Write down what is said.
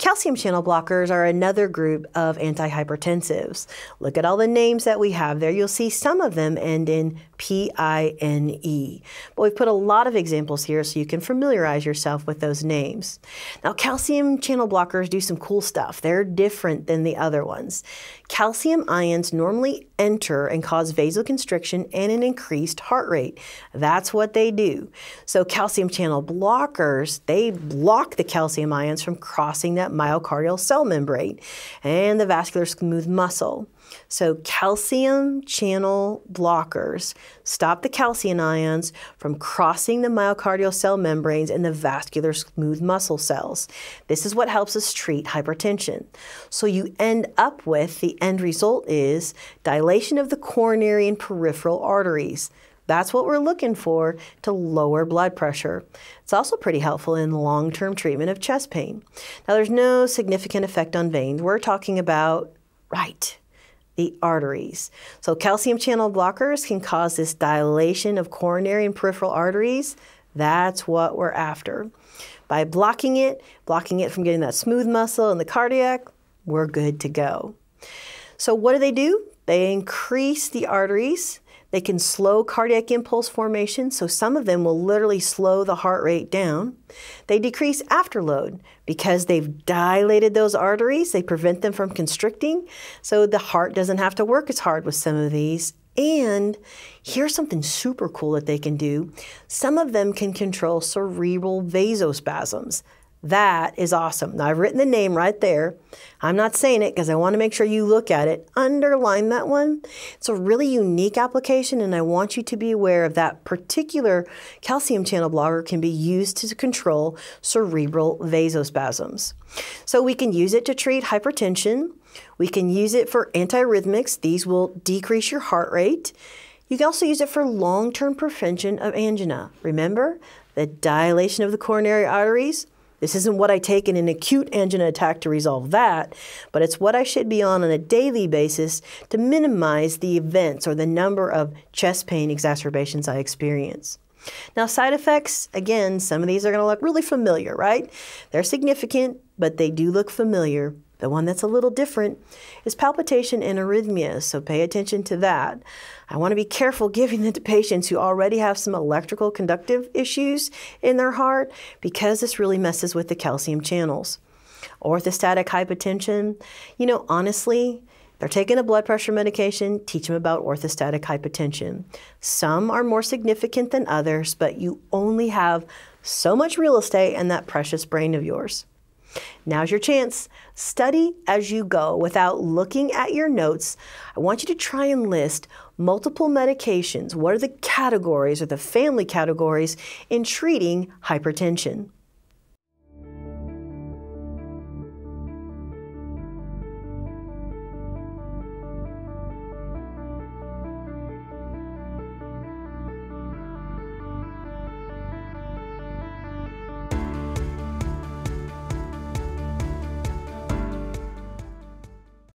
Calcium channel blockers are another group of antihypertensives. Look at all the names that we have there. You'll see some of them end in PINE. But we've put a lot of examples here so you can familiarize yourself with those names. Now, calcium channel blockers do some cool stuff. They're different than the other ones. Calcium ions normally enter and cause vasoconstriction and an increased heart rate. That's what they do. So calcium channel blockers, they block the calcium ions from crossing that myocardial cell membrane and the vascular smooth muscle. So calcium channel blockers stop the calcium ions from crossing the myocardial cell membranes and the vascular smooth muscle cells. This is what helps us treat hypertension. So you end up with, the end result is dilation of the coronary and peripheral arteries. That's what we're looking for to lower blood pressure. It's also pretty helpful in long-term treatment of chest pain. Now, there's no significant effect on veins. We're talking about, the arteries. So calcium channel blockers can cause this dilation of coronary and peripheral arteries. That's what we're after. By blocking it from getting that smooth muscle in the cardiac, we're good to go. So what do? They increase the arteries. They can slow cardiac impulse formation, so some of them will literally slow the heart rate down. They decrease afterload because they've dilated those arteries. They prevent them from constricting, so the heart doesn't have to work as hard with some of these. And here's something super cool that they can do. Some of them can control cerebral vasospasms. That is awesome. Now, I've written the name right there. I'm not saying it because I want to make sure you look at it. Underline that one. It's a really unique application, and I want you to be aware of that particular calcium channel blocker can be used to control cerebral vasospasms. So we can use it to treat hypertension. We can use it for antiarrhythmics. These will decrease your heart rate. You can also use it for long-term prevention of angina. Remember, the dilation of the coronary arteries. This isn't what I take in an acute angina attack to resolve that, but it's what I should be on a daily basis to minimize the events or the number of chest pain exacerbations I experience. Now, side effects, again, some of these are going to look really familiar, right? They're significant, but they do look familiar. The one that's a little different is palpitation and arrhythmias, so pay attention to that. I want to be careful giving it to patients who already have some electrical conductive issues in their heart because this really messes with the calcium channels. Orthostatic hypotension, honestly, they're taking a blood pressure medication, teach them about orthostatic hypotension. Some are more significant than others, but you only have so much real estate in that precious brain of yours. Now's your chance. Study as you go without looking at your notes. I want you to try and list multiple medications. What are the categories or the family categories in treating hypertension?